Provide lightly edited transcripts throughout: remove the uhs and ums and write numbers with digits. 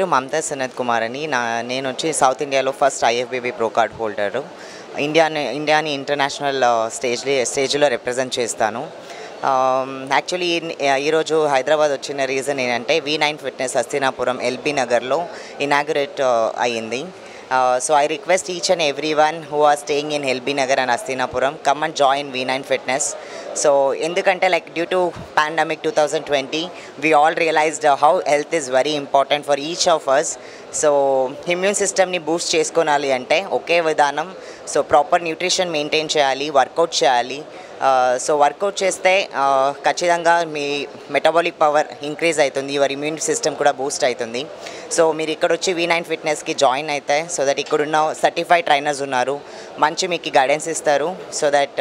మమతా సనత్ కుమార్ అని. నేను వచ్చి సౌత్ ఇండియాలో first IFBB pro card holder. ఇండియాని ఇంటర్నేషనల్ స్టేజ్లో రిప్రజెంట్ చేస్తాను. యాక్చువల్లీ ఈరోజు హైదరాబాద్ వచ్చిన రీజన్ ఏంటంటే V9 ఫిట్నెస్ హస్తినాపురం LB నగర్లో ఇనాగ్రేట్ అయ్యింది. So I request each and everyone who are staying in LB Nagar and Hasthinapuram, come and join V9 Fitness. So endukante like due to pandemic 2020, we all realized how health is very important for each of us. So immune system ni boost చేసుకొనాలి అంటే ఒకే విధానం. So proper nutrition maintain చేయాలి, workout చేయాలి. So workout చేస్తే ఖచ్చితంగా మీ metabolic power increase అవుతుంది, యువర్ ఇమ్యూన్ సిస్టమ్ కూడా బూస్ట్ అవుతుంది. సో మీరు ఇక్కడ వచ్చి V9 ఫిట్నెస్కి జాయిన్ అయితే సో దట్ ఇక్కడున్న సర్టిఫైడ్ ట్రైనర్స్ ఉన్నారు, మంచి మీకు గైడెన్స్ ఇస్తారు. సో దట్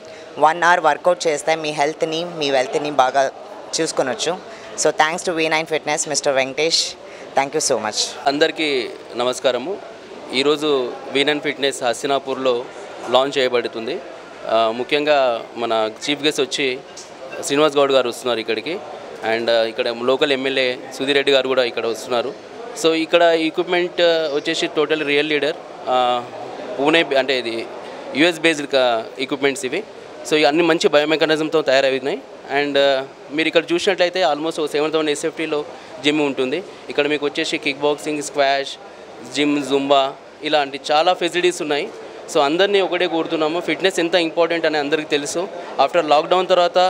1 hour వర్కౌట్ చేస్తే మీ హెల్త్ని మీ వెల్త్ని బాగా చూసుకొనొచ్చు. So thanks to V9 fitness mister Venkatesh, thank you so much. అందరికీ నమస్కారము. ఈరోజు V9 ఫిట్నెస్ హస్తినాపూర్లో లాంచ్ చేయబడుతుంది. ముఖ్యంగా మన చీఫ్ గెస్ట్ వచ్చి శ్రీనివాస్ గౌడ్ గారు వస్తున్నారు ఇక్కడికి. అండ్ ఇక్కడ లోకల్ ఎమ్మెల్యే సుధీర్ రెడ్డి గారు కూడా ఇక్కడ వస్తున్నారు. సో ఇక్కడ ఎక్విప్మెంట్ వచ్చేసి టోటల్ రియల్ లీడర్ పూణే, అంటే ఇది US బేస్డ్ ఎక్విప్మెంట్స్ ఇవి. సో అన్ని మంచి బయోమెకానిజంతో తయారైనాయి. అండ్ మీరు ఇక్కడ చూసినట్లయితే ఆల్మోస్ట్ 7,000 SFTలో జిమ్ ఉంటుంది. ఇక్కడ మీకు వచ్చేసి kick boxing, squash, gym, zumba ఇలాంటి చాలా ఫెసిలిటీస్ ఉన్నాయి. సో అందరినీ ఒకటే కోరుతున్నాము, ఫిట్నెస్ ఎంత ఇంపార్టెంట్ అని అందరికీ తెలుసు. ఆఫ్టర్ లాక్డౌన్ తర్వాత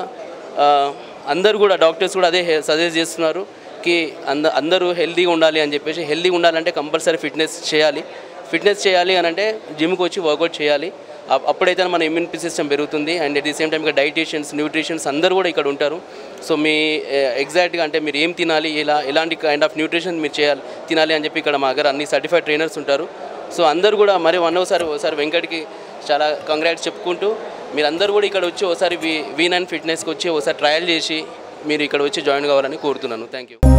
అందరూ కూడా డాక్టర్స్ కూడా అదే సజెస్ట్ చేస్తున్నారు కి అందరూ హెల్తీగా ఉండాలి అని చెప్పేసి. హెల్తీగా ఉండాలంటే కంపల్సరీ ఫిట్నెస్ చేయాలి అని అంటే జిమ్కి వచ్చి వర్కౌట్ చేయాలి. అప్పుడైతే మన ఇమ్యూన్ సిస్టమ్ పెరుగుతుంది. And at the same time ఇక్కడ డైటీషియన్స్, న్యూట్రిషన్స్ అందరూ కూడా ఇక్కడ ఉంటారు. సో మీ ఎగ్జాక్ట్గా అంటే మీరు ఏం తినాలి, ఎలాంటి కైండ్ ఆఫ్ న్యూట్రిషన్ మీరు తినాలి అని చెప్పి ఇక్కడ మా దగ్గర అన్ని సర్టిఫైడ్ ట్రైనర్స్ ఉంటారు. సో అందరూ కూడా మరి ఒకసారి వెంకట్కి చాలా కంగ్రాట్స్ చెప్పుకుంటూ మీరందరూ కూడా ఇక్కడ వచ్చి ఒకసారి V9 ఫిట్నెస్కి వచ్చి ఒకసారి ట్రయల్ చేసి మీరు ఇక్కడ వచ్చి జాయిన్ కావాలని కోరుతున్నాను. Thank you.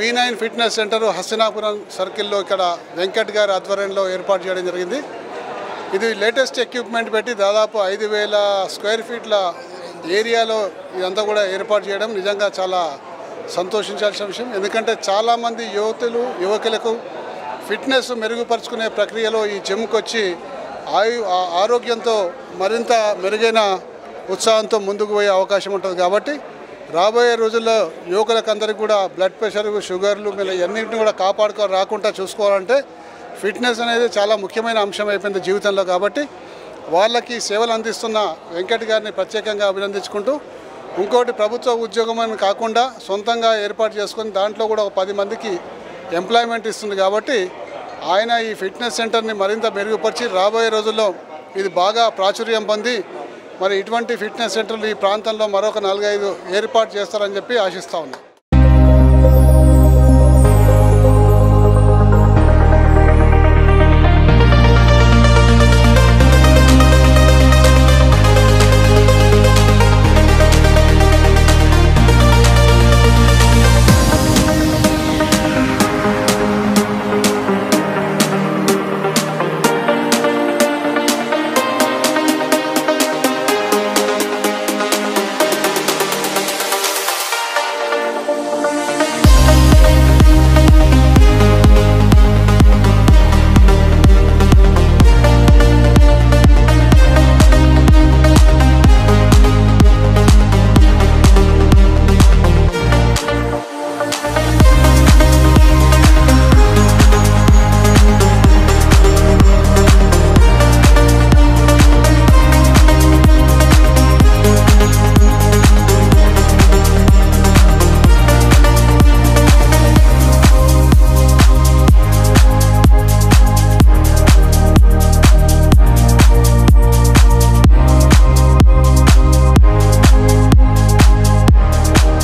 V9 fitness centre Hastinapuram సర్కిల్లో ఇక్కడ వెంకట్ గారి ఆధ్వర్యంలో ఏర్పాటు చేయడం జరిగింది. ఇది లేటెస్ట్ ఎక్విప్మెంట్ పెట్టి దాదాపు 5,000 స్క్వేర్ ఫీట్ల ఏరియాలో ఇదంతా కూడా ఏర్పాటు చేయడం నిజంగా చాలా సంతోషించాల్సిన విషయం. ఎందుకంటే చాలామంది యువకులకు ఫిట్నెస్ మెరుగుపరుచుకునే ప్రక్రియలో ఈ జిమ్కి వచ్చి ఆరోగ్యంతో మరింత మెరుగైన ఉత్సాహంతో ముందుకు పోయే అవకాశం ఉంటుంది. కాబట్టి రాబోయే రోజుల్లో యువకులకందరికీ కూడా బ్లడ్ ప్రెషర్, షుగర్లు ఇవన్నింటిని కూడా రాకుండా చూసుకోవాలంటే ఫిట్నెస్ అనేది చాలా ముఖ్యమైన అంశం అయిపోయింది జీవితంలో. కాబట్టి వాళ్ళకి సేవలు అందిస్తున్న వెంకట్ గారిని ప్రత్యేకంగా అభినందించుకుంటూ, ఇంకోటి ప్రభుత్వ ఉద్యోగం అని కాకుండా సొంతంగా ఏర్పాటు చేసుకొని దాంట్లో కూడా 10 మందికి ఎంప్లాయ్మెంట్ ఇస్తుంది. కాబట్టి ఆయన ఈ ఫిట్నెస్ సెంటర్ని మరింత మెరుగుపరిచి రాబోయే రోజుల్లో ఇది బాగా ప్రాచుర్యం పొంది మరి ఇటువంటి ఫిట్నెస్ సెంటర్లు ఈ ప్రాంతంలో మరొక 4-5 ఏర్పాటు చేస్తారని చెప్పి ఆశిస్తా ఉన్నాం.